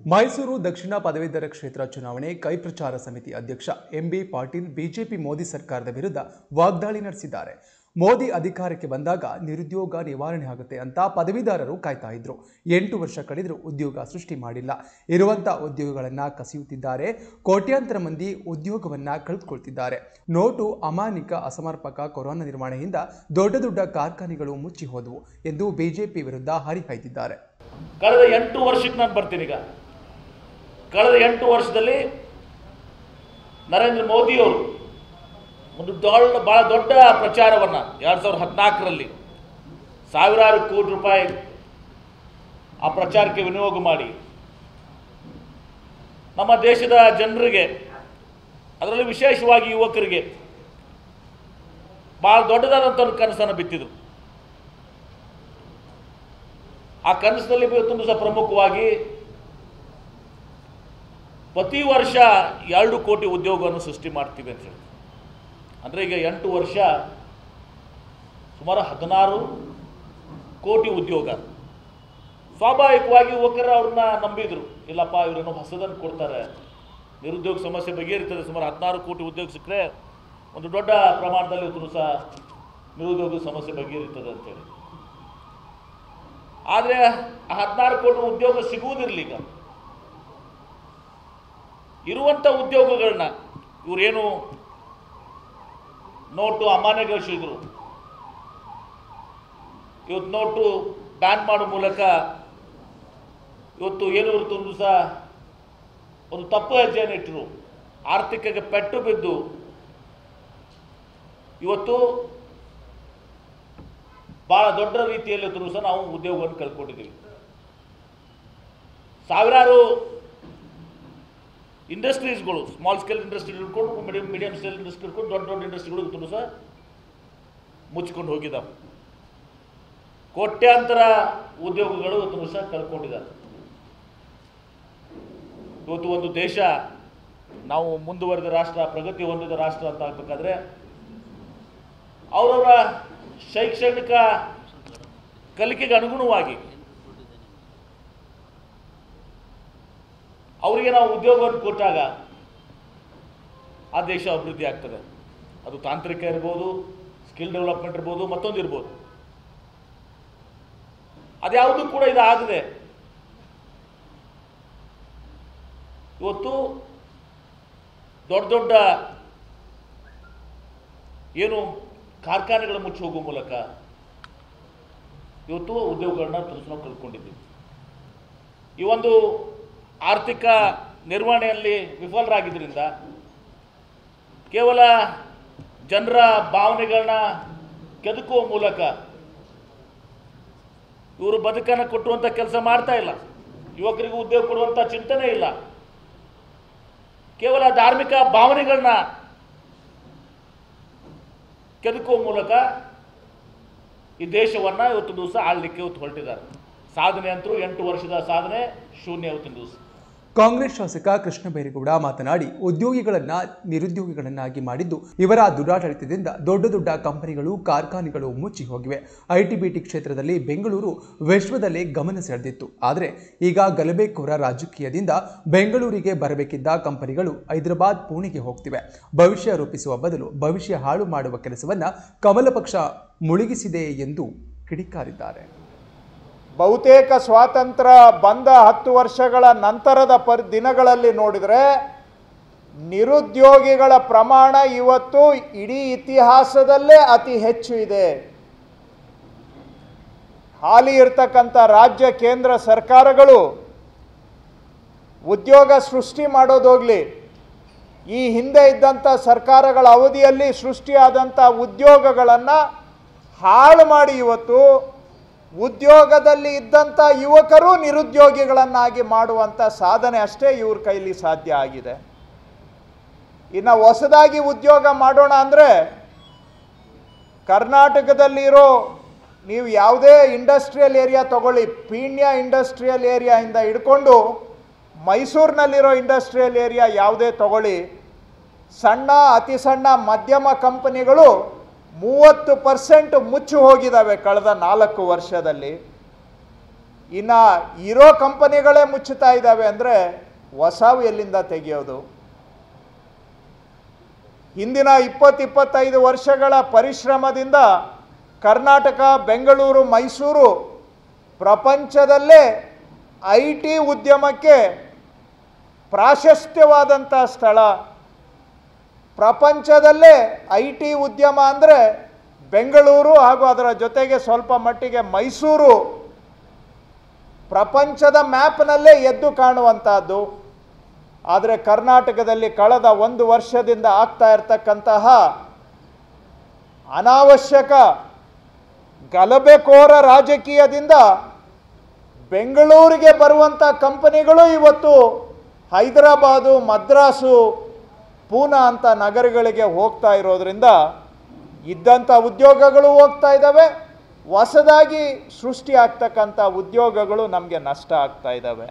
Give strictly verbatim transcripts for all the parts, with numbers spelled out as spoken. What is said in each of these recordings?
ಮೈಸೂರು ದಕ್ಷಿಣ ಪದವೀಧರ ಕ್ಷೇತ್ರ ಚುನಾವಣೆ ಕೈ ಪ್ರಚಾರ ಸಮಿತಿ ಅಧ್ಯಕ್ಷ ಎಂಬಿ ಪಾಟೀಲ್ ಬಿಜೆಪಿ ಮೋದಿ ಸರ್ಕಾರದ ವಿರುದ್ಧ ವಾಗ್ದಾಳಿ ನಡೆಸಿದ್ದಾರೆ. ಮೋದಿ ಅಧಿಕಾರಕ್ಕೆ ಬಂದಾಗ ನಿರುದ್ಯೋಗ ನಿವಾರಣೆ ಆಗುತ್ತೆ ಅಂತ ಪದವೀಧರರು ಕಾಯ್ತಾ ಇದ್ರು. ಎಂಟು ವರ್ಷ ಕಳೆದರೂ ಉದ್ಯೋಗ ಸೃಷ್ಟಿ ಮಾಡಿಲ್ಲ. ಇರುವಂತ ಉದ್ಯೋಗಗಳನ್ನ ಕಸಿಯುತ್ತಿದ್ದಾರೆ. ಕೋಟ್ಯಾಂತರ ಮಂದಿ ಉದ್ಯೋಗವನ್ನ ಕಳೆದುಕೊಳ್ತಿದ್ದಾರೆ. ನೋಟು ಅಮಾನ್ಯಿಕ ಅಸಮರ್ಪಕ ಕೊರೋನಾ ನಿರ್ವಹಣೆಯಿಂದ ದೊಡ್ಡ ದೊಡ್ಡ ಕಾರ್ಖಾನೆಗಳು ಮುಚ್ಚಿ ಹೋದವು ಎಂದು ಬಿಜೆಪಿ ವಿರುದ್ಧ ಹರಿಹಾಯ್ದಿದ್ದಾರೆ. ಕಳೆದ ಎಂಟು ವರ್ಷಕ್ಕೆ ನಾನು ಬರ್ತೀನಿ. ಈಗ ಕಳೆದ ಎಂಟು ವರ್ಷದಲ್ಲಿ ನರೇಂದ್ರ ಮೋದಿಯವರು ಒಂದು ದೊಡ್ಡ ಭಾಳ ದೊಡ್ಡ ಪ್ರಚಾರವನ್ನು ಎರಡು ಸಾವಿರದ ಹದಿನಾಲ್ಕರಲ್ಲಿ ಸಾವಿರಾರು ಕೋಟಿ ರೂಪಾಯಿ ಆ ಪ್ರಚಾರಕ್ಕೆ ವಿನಿಯೋಗ ಮಾಡಿ ನಮ್ಮ ದೇಶದ ಜನರಿಗೆ, ಅದರಲ್ಲಿ ವಿಶೇಷವಾಗಿ ಯುವಕರಿಗೆ ಭಾಳ ದೊಡ್ಡದಾದಂಥ ಒಂದು ಕನಸನ್ನು ಬಿತ್ತಿದರು. ಆ ಕನಸಿನಲ್ಲಿ ಇವತ್ತೊಂದು ಸಹ ಪ್ರಮುಖವಾಗಿ ಪ್ರತಿ ವರ್ಷ ಎರಡು ಕೋಟಿ ಉದ್ಯೋಗವನ್ನು ಸೃಷ್ಟಿ ಮಾಡ್ತೀವಿ ಅಂತ ಹೇಳಿ. ಅಂದರೆ ಈಗ ಎಂಟು ವರ್ಷ ಸುಮಾರು ಹದಿನಾರು ಕೋಟಿ ಉದ್ಯೋಗ. ಸ್ವಾಭಾವಿಕವಾಗಿ ಯುವಕರು ಅವ್ರನ್ನ ನಂಬಿದ್ರು, ಇಲ್ಲಪ್ಪ ಇವರೇನೋ ಹೊಸದನ್ನು ಕೊಡ್ತಾರೆ, ನಿರುದ್ಯೋಗ ಸಮಸ್ಯೆ ಬಗೆಹರಿತದೆ, ಸುಮಾರು ಹದಿನಾರು ಕೋಟಿ ಉದ್ಯೋಗ ಸಿಕ್ಕರೆ ಒಂದು ದೊಡ್ಡ ಪ್ರಮಾಣದಲ್ಲಿ ಇವತ್ತು ಸಹ ನಿರುದ್ಯೋಗ ಸಮಸ್ಯೆ ಬಗೆಹರಿತದೆ ಅಂತೇಳಿ. ಆದರೆ ಆ ಹದಿನಾರು ಕೋಟಿ ಉದ್ಯೋಗ ಸಿಗುವುದಿರಲಿ. ಈಗ ಇರುವಂಥ ಉದ್ಯೋಗಗಳನ್ನ ಇವರೇನು ನೋಟು ಅಮಾನ್ಯಗೊಳಿಸಿದ್ರು, ಇವತ್ತು ನೋಟು ಬ್ಯಾನ್ ಮಾಡೋ ಮೂಲಕ ಇವತ್ತು ಏನು ಒಂದು ಸಹ ಒಂದು ತಪ್ಪು ಹೆಜ್ಜೆಯನ್ನು ಇಟ್ಟರು. ಆರ್ಥಿಕಕ್ಕೆ ಪೆಟ್ಟು ಬಿದ್ದು ಇವತ್ತು ಭಾಳ ದೊಡ್ಡ ರೀತಿಯಲ್ಲಿ ಸಹ ನಾವು ಉದ್ಯೋಗವನ್ನು ಕಳ್ಕೊಂಡಿದ್ದೀವಿ. ಸಾವಿರಾರು ಇಂಡಸ್ಟ್ರೀಸ್ಗಳು, ಸ್ಮಾಲ್ ಸ್ಕೇಲ್ ಇಂಡಸ್ಟ್ರಿ ಹಿಡ್ಕೊಂಡು ಮೀಡಿಯಂ ಮೀಡಿಯಂ ಸ್ಕೇಲ್ ಇಂಡಸ್ಟ್ರಿ ಹಿಡ್ಕೊಂಡು ದೊಡ್ಡ ದೊಡ್ಡ ಇಂಡಸ್ಟ್ರಿಗಳು ಸಹ ಮುಚ್ಚಿಕೊಂಡು ಹೋಗಿದ್ದಾವೆ. ಕೋಟ್ಯಾಂತರ ಉದ್ಯೋಗಗಳು ಇವತ್ತು ಸಹ ಕಳ್ಕೊಂಡಿದ್ದಾರೆ. ಇವತ್ತು ಒಂದು ದೇಶ ನಾವು ಮುಂದುವರೆದ ರಾಷ್ಟ್ರ, ಪ್ರಗತಿ ಹೊಂದಿದ ರಾಷ್ಟ್ರ ಅಂತ ಆಗಬೇಕಾದ್ರೆ ಅವರವರ ಶೈಕ್ಷಣಿಕ ಕಲಿಕೆಗೆ ಅನುಗುಣವಾಗಿ ಅವರಿಗೆ ನಾವು ಉದ್ಯೋಗವನ್ನು ಕೊಟ್ಟಾಗ ಆ ದೇಶ ಅಭಿವೃದ್ಧಿ ಆಗ್ತದೆ. ಅದು ತಾಂತ್ರಿಕ ಇರ್ಬೋದು, ಸ್ಕಿಲ್ ಡೆವಲಪ್ಮೆಂಟ್ ಇರ್ಬೋದು, ಮತ್ತೊಂದು ಇರ್ಬೋದು. ಅದ್ಯಾವುದು ಕೂಡ ಇದು ಆಗದೆ ಇವತ್ತು ದೊಡ್ಡ ದೊಡ್ಡ ಏನು ಕಾರ್ಖಾನೆಗಳು ಮುಚ್ಚಿ ಹೋಗುವ ಮೂಲಕ ಇವತ್ತು ಉದ್ಯೋಗಗಳನ್ನ ನಾವು ಕಳ್ಕೊಂಡಿದ್ದೀವಿ. ಈ ಒಂದು ಆರ್ಥಿಕ ನಿರ್ವಹಣೆಯಲ್ಲಿ ವಿಫಲರಾಗಿದ್ದರಿಂದ ಕೇವಲ ಜನರ ಭಾವನೆಗಳನ್ನ ಕೆದಕುವ ಮೂಲಕ ಇವರು ಬದುಕನ್ನು ಕೊಟ್ಟುವಂಥ ಕೆಲಸ ಮಾಡ್ತಾ ಇಲ್ಲ. ಯುವಕರಿಗೂ ಉದ್ಯೋಗ ಕೊಡುವಂಥ ಚಿಂತನೆ ಇಲ್ಲ. ಕೇವಲ ಧಾರ್ಮಿಕ ಭಾವನೆಗಳನ್ನ ಕೆದಕುವ ಮೂಲಕ ಈ ದೇಶವನ್ನು ಇವತ್ತು ದಿವಸ ಆಳಲಿಕ್ಕೆ ಇವತ್ತು ಹೊರಟಿದ್ದಾರೆ. ಸಾಧನೆ ಅಂತೂ ಎಂಟು ವರ್ಷದ ಸಾಧನೆ ಶೂನ್ಯ ಇವತ್ತಿನ ದಿವಸ. ಕಾಂಗ್ರೆಸ್ ಶಾಸಕ ಕೃಷ್ಣ ಬೈರೇಗೌಡ ಮಾತನಾಡಿ, ಉದ್ಯೋಗಿಗಳನ್ನ ನಿರುದ್ಯೋಗಿಗಳನ್ನಾಗಿ ಮಾಡಿದ್ದು ಇವರ ದುರಾಡಳಿತದಿಂದ ದೊಡ್ಡ ದೊಡ್ಡ ಕಂಪನಿಗಳು, ಕಾರ್ಖಾನೆಗಳು ಮುಚ್ಚಿ ಹೋಗಿವೆ. ಐಟಿ ಬಿಟಿ ಕ್ಷೇತ್ರದಲ್ಲಿ ಬೆಂಗಳೂರು ವಿಶ್ವದಲ್ಲೇ ಗಮನ ಸೆಳೆದಿತ್ತು. ಆದರೆ ಈಗ ಗಲಭೆಕೋರ ರಾಜಕೀಯದಿಂದ ಬೆಂಗಳೂರಿಗೆ ಬರಬೇಕಿದ್ದ ಕಂಪನಿಗಳು ಹೈದರಾಬಾದ್, ಪುಣೆಗೆ ಹೋಗ್ತಿವೆ. ಭವಿಷ್ಯ ರೂಪಿಸುವ ಬದಲು ಭವಿಷ್ಯ ಹಾಳು ಮಾಡುವ ಕೆಲಸವನ್ನ ಕಮಲ ಪಕ್ಷ ಮುಳುಗಿಸಿದೆ ಎಂದು ಕಿಡಿಕಾರಿದ್ದಾರೆ. ಬಹುತೇಕ ಸ್ವಾತಂತ್ರ್ಯ ಬಂದ ಹತ್ತು ವರ್ಷಗಳ ನಂತರದ ಪರ್ ದಿನಗಳಲ್ಲಿ ನೋಡಿದರೆ ನಿರುದ್ಯೋಗಿಗಳ ಪ್ರಮಾಣ ಇವತ್ತು ಇಡೀ ಇತಿಹಾಸದಲ್ಲೇ ಅತಿ ಹೆಚ್ಚು ಇದೆ. ಹಾಲಿ ಇರ್ತಕ್ಕಂಥ ರಾಜ್ಯ ಕೇಂದ್ರ ಸರ್ಕಾರಗಳು ಉದ್ಯೋಗ ಸೃಷ್ಟಿ ಮಾಡೋದೋಗಲಿ, ಈ ಹಿಂದೆ ಇದ್ದಂಥ ಸರ್ಕಾರಗಳ ಅವಧಿಯಲ್ಲಿ ಸೃಷ್ಟಿಯಾದಂಥ ಉದ್ಯೋಗಗಳನ್ನು ಹಾಳು ಮಾಡಿ ಇವತ್ತು ಉದ್ಯೋಗದಲ್ಲಿ ಇದ್ದಂಥ ಯುವಕರು ನಿರುದ್ಯೋಗಿಗಳನ್ನಾಗಿ ಮಾಡುವಂಥ ಸಾಧನೆ ಅಷ್ಟೇ ಇವ್ರ ಕೈಲಿ ಸಾಧ್ಯ ಆಗಿದೆ. ಇನ್ನು ಹೊಸದಾಗಿ ಉದ್ಯೋಗ ಮಾಡೋಣ ಅಂದರೆ ಕರ್ನಾಟಕದಲ್ಲಿರೋ ನೀವು ಯಾವುದೇ ಇಂಡಸ್ಟ್ರಿಯಲ್ ಏರಿಯಾ ತಗೊಳ್ಳಿ, ಪೀಣ್ಯ ಇಂಡಸ್ಟ್ರಿಯಲ್ ಏರಿಯಾಯಿಂದ ಹಿಡ್ಕೊಂಡು ಮೈಸೂರಿನಲ್ಲಿರೋ ಇಂಡಸ್ಟ್ರಿಯಲ್ ಏರಿಯಾ ಯಾವುದೇ ತಗೊಳ್ಳಿ, ಸಣ್ಣ ಅತಿ ಸಣ್ಣ ಮಧ್ಯಮ ಕಂಪನಿಗಳು ಮೂವತ್ತು ಪರ್ಸೆಂಟ್ ಮುಚ್ಚಿ ಹೋಗಿದ್ದಾವೆ ಕಳೆದ ನಾಲ್ಕು ವರ್ಷದಲ್ಲಿ. ಇನ್ನು ಇರೋ ಕಂಪನಿಗಳೇ ಮುಚ್ಚುತ್ತಾ ಇದ್ದಾವೆ ಅಂದರೆ ಹೊಸವು ಎಲ್ಲಿಂದ ತೆಗೆಯೋದು? ಹಿಂದಿನ ಇಪ್ಪತ್ತು ಇಪ್ಪತ್ತೈದು ವರ್ಷಗಳ ಪರಿಶ್ರಮದಿಂದ ಕರ್ನಾಟಕ, ಬೆಂಗಳೂರು, ಮೈಸೂರು ಪ್ರಪಂಚದಲ್ಲೇ ಐ ಟಿ ಉದ್ಯಮಕ್ಕೆ ಪ್ರಾಶಸ್ತ್ಯವಾದಂಥ ಸ್ಥಳ. ಪ್ರಪಂಚದಲ್ಲೇ ಐ ಟಿ ಉದ್ಯಮ ಅಂದರೆ ಬೆಂಗಳೂರು ಹಾಗೂ ಅದರ ಜೊತೆಗೆ ಸ್ವಲ್ಪ ಮಟ್ಟಿಗೆ ಮೈಸೂರು ಪ್ರಪಂಚದ ಮ್ಯಾಪ್ನಲ್ಲೇ ಎದ್ದು ಕಾಣುವಂಥದ್ದು. ಆದರೆ ಕರ್ನಾಟಕದಲ್ಲಿ ಕಳೆದ ಒಂದು ವರ್ಷದಿಂದ ಆಗ್ತಾ ಇರತಕ್ಕಂತಹ ಅನಾವಶ್ಯಕ ಗಲಭೆಕೋರ ರಾಜಕೀಯದಿಂದ ಬೆಂಗಳೂರಿಗೆ ಬರುವಂಥ ಕಂಪನಿಗಳು ಇವತ್ತು ಹೈದರಾಬಾದು, ಮದ್ರಾಸು, ಪೂನಾ ಅಂತ ನಗರಗಳಿಗೆ ಹೋಗ್ತಾ ಇರೋದ್ರಿಂದ ಇದ್ದಂಥ ಉದ್ಯೋಗಗಳು ಹೋಗ್ತಾ ಇದ್ದಾವೆ, ಹೊಸದಾಗಿ ಸೃಷ್ಟಿ ಆಗ್ತಕ್ಕಂಥ ಉದ್ಯೋಗಗಳು ನಮಗೆ ನಷ್ಟ ಆಗ್ತಾ ಇದ್ದಾವೆ.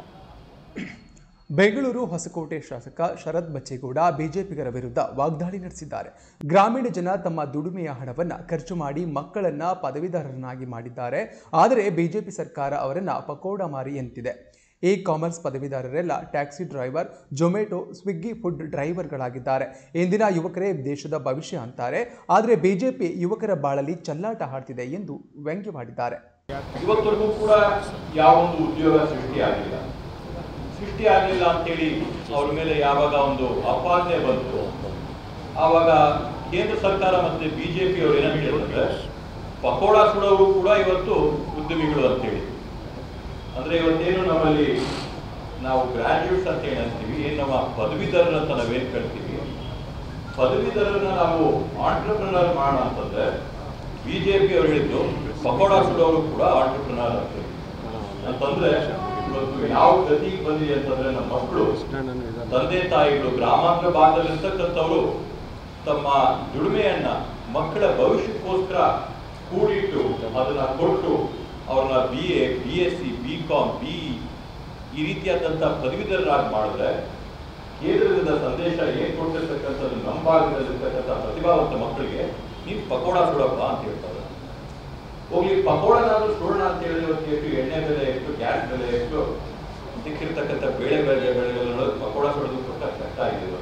ಬೆಂಗಳೂರು ಹೊಸಕೋಟೆ ಶಾಸಕ ಶರತ್ ಬಚ್ಚೇಗೌಡ ಬಿಜೆಪಿಗರ ವಿರುದ್ಧ ವಾಗ್ದಾಳಿ ನಡೆಸಿದ್ದಾರೆ. ಗ್ರಾಮೀಣ ಜನ ತಮ್ಮ ದುಡಿಮೆಯ ಹಣವನ್ನು ಖರ್ಚು ಮಾಡಿ ಮಕ್ಕಳನ್ನ ಪದವೀಧರರನ್ನಾಗಿ ಮಾಡಿದ್ದಾರೆ. ಆದರೆ ಬಿಜೆಪಿ ಸರ್ಕಾರ ಅವರನ್ನ ಪಕೋಡ ಮಾರಿ ಎಂತಿದೆ. ಇ ಕಾಮರ್ಸ್ ಪದವೀಧರರೆಲ್ಲ taxi driver, Zomato, Swiggy food ಡ್ರೈವರ್ಗಳಾಗಿದ್ದಾರೆ. ಇಂದಿನ ಯುವಕರೇ ದೇಶದ ಭವಿಷ್ಯ ಅಂತಾರೆ. ಆದರೆ ಬಿಜೆಪಿ ಯುವಕರ ಬಾಳಲ್ಲಿ ಚಲ್ಲಾಟ ಹಾಡ್ತಿದೆ ಎಂದು ವ್ಯಂಗ್ಯವಾಡಿದ್ದಾರೆ. ಇವತ್ತರೆಗೂ ಕೂಡ ಯಾವೊಂದು ಉದ್ಯೋಗ ಸೃಷ್ಟಿಯಾಗಿಲ್ಲ ಸೃಷ್ಟಿ ಆಗಲಿಲ್ಲ ಅಂತೇಳಿ ಅವ್ರ ಮೇಲೆ ಯಾವಾಗ ಒಂದು ಅಪಾದನೆ ಬಂತು, ಆವಾಗ ಕೇಂದ್ರ ಸರ್ಕಾರ ಮತ್ತೆ ಬಿಜೆಪಿ ಅವರು ಏನಂತ ಹೇಳಿದ್ರೆ ಪಕೋಡ ಸುಡೋರು ಕೂಡ ಇವತ್ತು ಉದ್ಯಮಿಗಳು ಅಂತೇಳಿ. ಅಂದ್ರೆ ಇವತ್ತೇನು ನಮ್ಮಲ್ಲಿ ನಾವು ಗ್ರಾಜ್ಯುಯೇಟ್ಸ್ ಅಂತ ಹೇಳಿ ಅಂತೀವಿ, ಏನು ನಮ್ಮ ಪದವೀಧರರು ಅಂತ ನಾವೇನು ಕರಿತೀವಿ, ಪದವೀಧರರನ್ನ ನಾವು ಆಂಟ್ರಪ್ರನರ್ ಮಾಡೋಣ ಅಂತಂದ್ರೆ ಬಿಜೆಪಿ ಅವರು ಹೇಳಿದ್ದು ಪಕೋಡ ಸುಡೋರು ಕೂಡ ಆಂಟ್ರಪ್ರನರ್ ಅಂತೇಳಿ. ಅಂತಂದ್ರೆ ಇವತ್ತು ಯಾವ ಗತಿಗೆ ಬಂದಿದೆ ಅಂತಂದ್ರೆ ನಮ್ಮ ಮಕ್ಕಳು, ತಂದೆ ತಾಯಿಗಳು ಗ್ರಾಮಾಂತರ ಭಾಗದಲ್ಲಿರ್ತಕ್ಕಂಥವ್ರು ತಮ್ಮ ದುಡಿಮೆಯನ್ನ ಮಕ್ಕಳ ಭವಿಷ್ಯಕ್ಕೋಸ್ಕರ ಕೂಡಿಟ್ಟು ಅದನ್ನ ಕೊಟ್ಟು ಅವ್ರನ್ನ B A, B S C, B com, B ಈ ರೀತಿಯಾದಂಥ ಪದವೀಧರರಾಗಿ ಮಾಡಿದ್ರೆ ಕೇಂದ್ರದಿಂದ ಸಂದೇಶ ಏನ್ ಕೊಟ್ಟಿರ್ತಕ್ಕಂಥದ್ದು ನಮ್ಮ ಭಾಗದಲ್ಲಿರ್ತಕ್ಕಂಥ ಪ್ರತಿಭಾವಂತ ಮಕ್ಕಳಿಗೆ ನೀವು ಪಕೋಡ ಸುಡಪ್ಪ ಅಂತ ಹೇಳ್ತಾರೆ. ಹೋಗ್ಲಿ ಪಕೋಡನಾದ್ರೂ ಸುಡೋಣ ಅಂತ ಹೇಳಿದ್ರೆ ಎಷ್ಟು ಎಣ್ಣೆ ಬೆಲೆ, ಎಷ್ಟು ಗ್ಯಾಸ್ ಬೆಲೆ, ಎಷ್ಟು ಸಿಕ್ಕಿರ್ತಕ್ಕಂಥ ಬೇಳೆ ಬೆಳೆ ಬೆಳೆಗಳು ಪಕೋಡ ಸುಡೋದು ಕೊಟ್ಟ ಕಷ್ಟ ಆಗಿದೆ.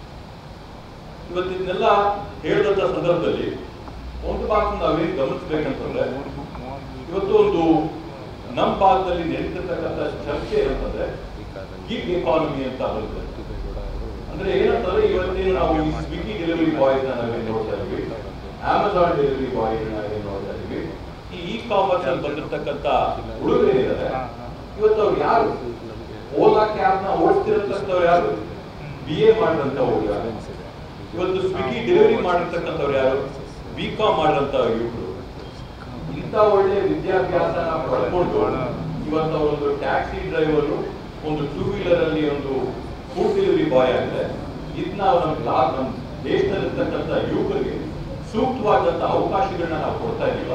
ಇವತ್ತು ಇದನ್ನೆಲ್ಲ ಹೇಳಿದಂಥ ಸಂದರ್ಭದಲ್ಲಿ ಒಂದು ಮಾತು ನಾವೇನು ಗಮನಿಸ್ಬೇಕಂತಂದ್ರೆ, ಇವತ್ತು ಒಂದು ನಮ್ಮ ಭಾಗದಲ್ಲಿ ನಡೀತಿರ್ತಕ್ಕಂಥ ಚರ್ಚೆ ಏನಂತಂದ್ರೆ ಗಿಗ್ ಎಕಾನಮಿ ಅಂತ ಬರುತ್ತೆ. ಅಂದ್ರೆ ಏನಂತಂದ್ರೆ ಇವತ್ತೇನು ನಾವು ಈ ಸ್ವಿಗ್ಗಿ ಡೆಲಿವರಿ ಬಾಯ್ಸ್ ನಾವೇನು ನೋಡ್ತಾ ಇದೀವಿ, ಅಮೆಝಾನ್ ಡೆಲಿವರಿ ಬಾಯ್ ನಾವೇನು ನೋಡ್ತಾ ಇದೀವಿ, ಈ ಇ ಕಾಮರ್ಸ್ ಅಲ್ಲಿ ಬಂದಿರತಕ್ಕಂಥ ಹುಡುಗರೇನಿದ್ದಾರೆ ಇವತ್ತು ಅವ್ರು ಯಾರು? ಓಲಾ ಕ್ಯಾಬ್ ನ ಓಡಿಸ್ತಿರತಕ್ಕಂಥವ್ರು ಯಾರು? ಬಿ ಎ ಮಾಡಿದಂಥವ್ರು ಯಾರು? ಇವತ್ತು ಸ್ವಿಗ್ಗಿ ಡೆಲಿವರಿ ಮಾಡಿರ್ತಕ್ಕಂಥವ್ರು ಯಾರು? ಬಿ ಕಾಮ್ ಮಾಡಿದಂಥ ಯುವಕರು. ಇಂಥ ಒಳ್ಳೆ ವಿದ್ಯಾಭ್ಯಾಸನ ಪಡ್ಕೊಂಡು ಇವತ್ತು ಅವರೊಂದು ಟ್ಯಾಕ್ಸಿ ಡ್ರೈವರು, ಒಂದು ಟೂ ವೀಲರ್ ಅಲ್ಲಿ ಒಂದು ಫುಡ್ ಡೆಲಿವರಿ ಬಾಯ್ ಆಗಿದೆ. ಇದನ್ನ ನಮ್ಮ ನಮ್ಮ ದೇಶದಲ್ಲಿರ್ತಕ್ಕಂಥ ಯುವಕರಿಗೆ ಸೂಕ್ತವಾದಂಥ ಅವಕಾಶಗಳನ್ನ ನಾವು ಕೊಡ್ತಾ ಇದೀವ.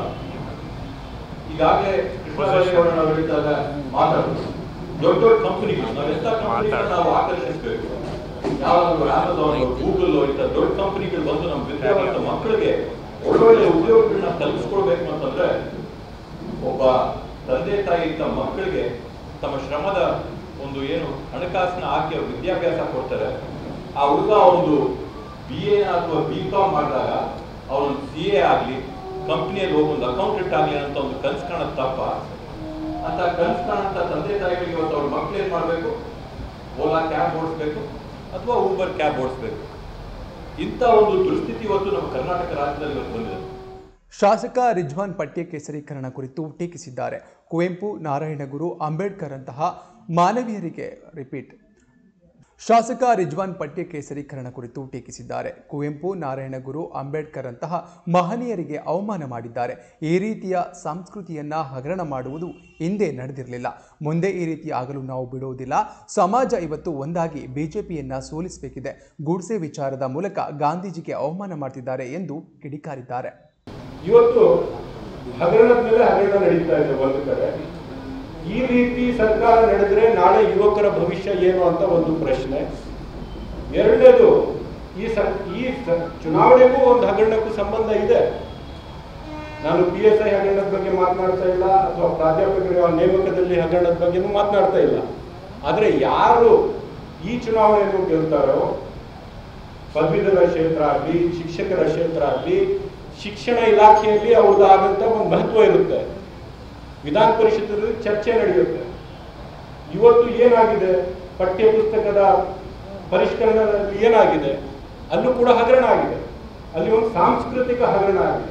ಈಗಾಗಲೇ ಕೃಷ್ಣರಾಜೇಗೌಡ ನಾವು ಹೇಳಿದಾಗ ಮಾತಾಡೋದು ದೊಡ್ಡ ದೊಡ್ಡ ಕಂಪನಿಗಳು, ನಾವೆಂಥ ಕಂಪನಿಗಳನ್ನ ನಾವು ಆಕರ್ಷಿಸಬೇಕು, ಯಾವ್ದಾದ್ರು ಅಮೆಝಾನ್, ಗೂಗಲ್ ಇಂಥ ದೊಡ್ಡ ಕಂಪನಿಗಳು ಬಂದು ನಮ್ಮ ವಿದ್ಯಾವಂತ ಮಕ್ಕಳಿಗೆ ಒಳ್ಳೊಳ್ಳೆ ಉದ್ಯೋಗಗಳನ್ನ ಕಲ್ಪಿಸ್ಕೊಡ್ಬೇಕು ಅಂತಂದ್ರೆ ಒಬ್ಬ ತಂದೆ ತಾಯಿ ತಮ್ಮ ಮಕ್ಕಳಿಗೆ ತಮ್ಮ ಶ್ರಮದ ಒಂದು ಏನು ಹಣಕಾಸಿನ ಹಾಕಿ ಅವ್ರು ವಿದ್ಯಾಭ್ಯಾಸ ಕೊಡ್ತಾರೆ. ಆ ಹುಡುಗ ಒಂದು ಬಿ ಎ ಅಥವಾ ಬಿ ಕಾಮ್ ಮಾಡಿದಾಗ ಅವರೊಂದು ಸಿ ಎ ಆಗಲಿ, ಕಂಪ್ನಿಯಲ್ಲಿ ಹೋಗಿ ಒಂದು ಅಕೌಂಟೆಂಟ್ ಆಗಲಿ ಅಂತ ಒಂದು ಕನ್ಸು ಕಾಣೋದು ತಪ್ಪ. ಅಂತ ಕನ್ಸು ಕಾಣಂತ ತಂದೆ ತಾಯಿಗಳಿಗೆ ಇವತ್ತು ಅವ್ರ ಮಕ್ಳು ಏನ್ ಮಾಡಬೇಕು? ಓಲಾ ಕ್ಯಾಬ್ ಓಡಿಸ್ಬೇಕು ಅಥವಾ ಊಬರ್ ಕ್ಯಾಬ್ ಓಡಿಸ್ಬೇಕು. ಇಂಥ ಒಂದು ದುಸ್ಥಿತಿ ಇವತ್ತು ನಮ್ಮ ಕರ್ನಾಟಕ ರಾಜ್ಯದಲ್ಲಿ ಇವತ್ತು ಬಂದಿದೆ. ಶಾಸಕ ರಿಜ್ವಾನ್ ಪಠ್ಯ ಕೇಸರೀಕರಣ ಕುರಿತು ಟೀಕಿಸಿದ್ದಾರೆ. ಕುವೆಂಪು, ನಾರಾಯಣಗುರು, ಅಂಬೇಡ್ಕರ್ ಅಂತಹ ಮಾನವೀಯರಿಗೆ ರಿಪೀಟ್ ಶಾಸಕ ರಿಜ್ವಾನ್ ಪಠ್ಯ ಕೇಸರೀಕರಣ ಕುರಿತು ಟೀಕಿಸಿದ್ದಾರೆ. ಕುವೆಂಪು, ನಾರಾಯಣಗುರು, ಅಂಬೇಡ್ಕರ್ ಅಂತಹ ಮಹನೀಯರಿಗೆ ಅವಮಾನ ಮಾಡಿದ್ದಾರೆ. ಈ ರೀತಿಯ ಸಂಸ್ಕೃತಿಯನ್ನ ಹಗರಣ ಮಾಡುವುದು ಹಿಂದೆ ನಡೆದಿರಲಿಲ್ಲ, ಮುಂದೆ ಈ ರೀತಿ ಆಗಲು ನಾವು ಬಿಡುವುದಿಲ್ಲ. ಸಮಾಜ ಇವತ್ತು ಒಂದಾಗಿ ಬಿಜೆಪಿಯನ್ನ ಸೋಲಿಸಬೇಕಿದೆ. ಗೂಡ್ಸೆ ವಿಚಾರದ ಮೂಲಕ ಗಾಂಧೀಜಿಗೆ ಅವಮಾನ ಮಾಡ್ತಿದ್ದಾರೆ ಎಂದು ಕಿಡಿಕಾರಿದ್ದಾರೆ. ಇವತ್ತು ಹಗರಣದ ಮೇಲೆ ಹಗರಣ ನಡೀತಾ ಇದೆ ಒಂದು ಕಡೆ. ಈ ರೀತಿ ಸರ್ಕಾರ ನಡೆದ್ರೆ ನಾಳೆ ಯುವಕರ ಭವಿಷ್ಯ ಏನು ಅಂತ ಒಂದು ಪ್ರಶ್ನೆ. ಎರಡನೇದು, ಈ ಸ ಈ ಚುನಾವಣೆಗೂ ಒಂದು ಹಗರಣಕ್ಕೂ ಸಂಬಂಧ ಇದೆ. ನಾನು ಪಿ ಎಸ್ ಐ ಹಗರಣದ ಬಗ್ಗೆ ಮಾತನಾಡ್ತಾ ಇಲ್ಲ, ಅಥವಾ ಪ್ರಾಧ್ಯಾಪಕರ ನೇಮಕದಲ್ಲಿ ಹಗರಣದ ಬಗ್ಗೆನೂ ಮಾತನಾಡ್ತಾ ಇಲ್ಲ. ಆದರೆ ಯಾರು ಈ ಚುನಾವಣೆಯನ್ನು ಗೆಲ್ತಾರೋ, ಪದವೀಧರ ಕ್ಷೇತ್ರ ಆಗಲಿ, ಶಿಕ್ಷಕರ ಕ್ಷೇತ್ರ ಆಗಲಿ, ಶಿಕ್ಷಣ ಇಲಾಖೆಯಲ್ಲಿ ಅವ್ರದ್ದಾದಂಥ ಒಂದು ಮಹತ್ವ ಇರುತ್ತೆ. ವಿಧಾನ ಪರಿಷತ್ತಲ್ಲಿ ಚರ್ಚೆ ನಡೆಯುತ್ತೆ. ಇವತ್ತು ಏನಾಗಿದೆ, ಪಠ್ಯ ಪುಸ್ತಕದ ಪರಿಷ್ಕರಣದಲ್ಲಿ ಏನಾಗಿದೆ, ಅಲ್ಲೂ ಕೂಡ ಹಗರಣ ಆಗಿದೆ. ಅಲ್ಲಿ ಒಂದು ಸಾಂಸ್ಕೃತಿಕ ಹಗರಣ ಆಗಿದೆ.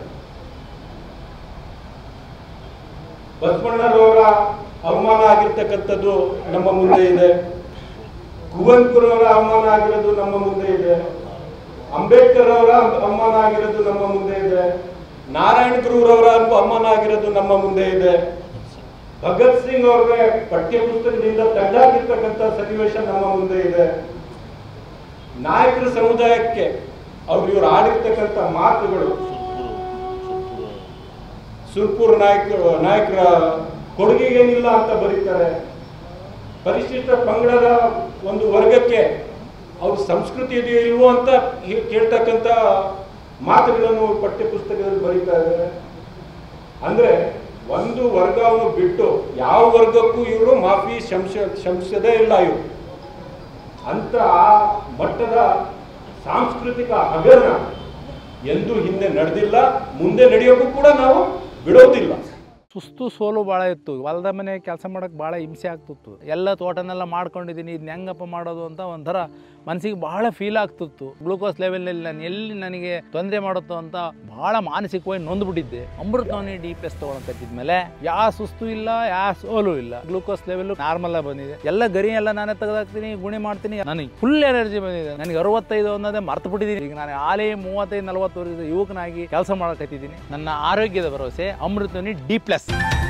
ಬಸವಣ್ಣರವರ ಅವಮಾನ ಆಗಿರ್ತಕ್ಕಂಥದ್ದು ನಮ್ಮ ಮುಂದೆ ಇದೆ. ಕುವೆಂಪುರವರ ಅವಮಾನ ಆಗಿರೋದು ನಮ್ಮ ಮುಂದೆ ಇದೆ. ಅಂಬೇಡ್ಕರ್ ಅವರ ಅವಮಾನ ಆಗಿರೋದು ನಮ್ಮ ಮುಂದೆ ಇದೆ. ನಾರಾಯಣ ಗುರುರವರ ಅವಮಾನ ಆಗಿರೋದು ನಮ್ಮ ಮುಂದೆ ಇದೆ. ಭಗತ್ ಸಿಂಗ್ ಅವ್ರಿಗೆ ಪಠ್ಯ ಪುಸ್ತಕದಿಂದ ತೆಗೆದಾಕಿರ್ತಕ್ಕಂಥ ಸನ್ನಿವೇಶ ನಮ್ಮ ಮುಂದೆ ಇದೆ. ನಾಯಕರ ಸಮುದಾಯಕ್ಕೆ ಅವ್ರು ಇವರು ಆಡಿರ್ತಕ್ಕಂಥ ಮಾತುಗಳು, ಸುರ್ಪುರ್ ನಾಯಕರು ನಾಯಕರ ಕೊಡುಗೆ ಏನಿಲ್ಲ ಅಂತ ಬರೀತಾರೆ. ಪರಿಶಿಷ್ಟ ಪಂಗಡದ ಒಂದು ವರ್ಗಕ್ಕೆ ಅವ್ರ ಸಂಸ್ಕೃತಿ ಇದೆಯೋ ಇಲ್ವೋ ಅಂತ ಕೇಳ್ತಕ್ಕಂಥ ಮಾತುಗಳನ್ನು ಪಠ್ಯ ಪುಸ್ತಕದಲ್ಲಿ ಬರೀತಾ ಇದ್ದಾರೆ. ಅಂದ್ರೆ ಒಂದು ವರ್ಗವನ್ನು ಬಿಟ್ಟು ಯಾವ ವರ್ಗಕ್ಕೂ ಇವರು ಮಾಫಿ ಶಂಶ ಶಂಸದೇ ಇಲ್ಲ. ಇವರು ಅಂತ ಆ ಮಟ್ಟದ ಸಾಂಸ್ಕೃತಿಕ ಹಗರಣ ಎಂದೂ ಹಿಂದೆ ನಡೆದಿಲ್ಲ, ಮುಂದೆ ನಡೆಯೋಕ್ಕೂ ಕೂಡ ನಾವು ಬಿಡೋದಿಲ್ಲ. ಸುಸ್ತು ಸೋಲು ಭಾಳ ಇತ್ತು. ಹೊಲದ ಮನೆ ಕೆಲಸ ಮಾಡೋಕ್ಕೆ ಭಾಳ ಹಿಂಸೆ ಆಗ್ತಿತ್ತು. ಎಲ್ಲ ತೋಟನೆಲ್ಲ ಮಾಡ್ಕೊಂಡಿದ್ದೀನಿ, ಇದನ್ನ ಹೆಂಗಪ್ಪ ಮಾಡೋದು ಅಂತ ಒಂಥರ ಮನಸ್ಸಿಗೆ ಭಾಳ ಫೀಲ್ ಆಗ್ತಿತ್ತು. ಗ್ಲೂಕೋಸ್ ಲೆವೆಲ್ನಲ್ಲಿ ನಾನು ಎಲ್ಲಿ ನನಗೆ ತೊಂದರೆ ಮಾಡುತ್ತೋ ಅಂತ ಭಾಳ ಮಾನಸಿಕವಾಗಿ ನೊಂದ್ಬಿಟ್ಟಿದ್ದೆ. ಅಮೃತವಾಣಿ ಡಿ ಪಿ ಎಸ್ ತೊಗೊಳಕತ್ತಿದ್ಮೇಲೆ ಯಾವ ಸುಸ್ತು ಇಲ್ಲ, ಯಾವ ಸೋಲು ಇಲ್ಲ. ಗ್ಲೂಕೋಸ್ ಲೆವೆಲ್ ನಾರ್ಮಲ್ ಆಗಿ ಬಂದಿದೆ. ಎಲ್ಲ ಗರಿ ಎಲ್ಲ ನಾನೇ ತೆಗೆದಾಕ್ತೀನಿ, ಗುಣಿ ಮಾಡ್ತೀನಿ. ನನಗೆ ಫುಲ್ ಎನರ್ಜಿ ಬಂದಿದೆ. ನನಗೆ ಅರವತ್ತೈದು ಅನ್ನೋದೇ ಮರ್ತು ಬಿಟ್ಟಿದ್ದೀನಿ. ಈಗ ನಾನು ಆಲೇ ಮೂವತ್ತೈದು ನಲವತ್ತು ವರ್ಷದ ಯುವಕನಾಗಿ ಕೆಲಸ ಮಾಡಕತ್ತಿದ್ದೀನಿ. ನನ್ನ ಆರೋಗ್ಯದ ಭರವಸೆ ಅಮೃತವಾಣಿ ಡಿ ಪ್ಲಸ್.